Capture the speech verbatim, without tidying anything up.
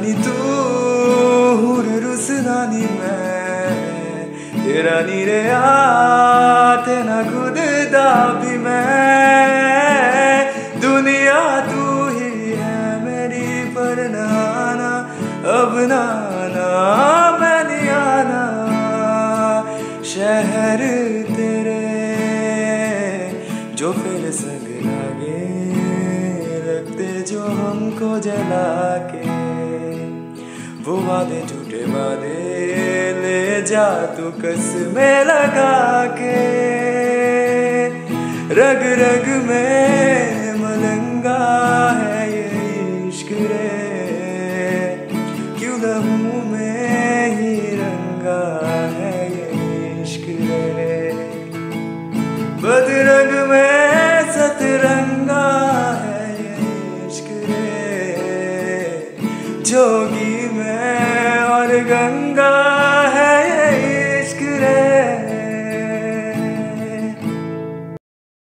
नी तू हुर रुसनानी मैं तेरा नी रे आते ना खुद दा भी मैं दुनिया तू ही है मेरी पर नाना अब नाना मैं नहीं आना शहर तेरे जो फिर संग लागे रखते जो हमको जला के वो वादे झूठे वादे ले जा तू कसमें लगा के रग रग में